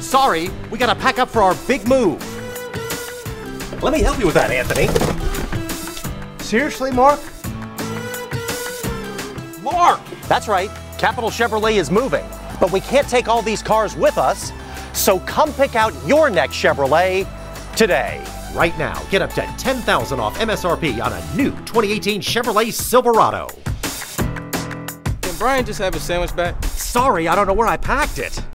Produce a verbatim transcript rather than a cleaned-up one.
Sorry, we gotta pack up for our big move. Let me help you with that, Anthony. Seriously, Mark? Mark! That's right, Capital Chevrolet is moving, but we can't take all these cars with us, so come pick out your next Chevrolet today. Right now, get up to ten thousand dollars off M S R P on a new twenty eighteen Chevrolet Silverado. Can Brian just have his sandwich back? Sorry, I don't know where I packed it.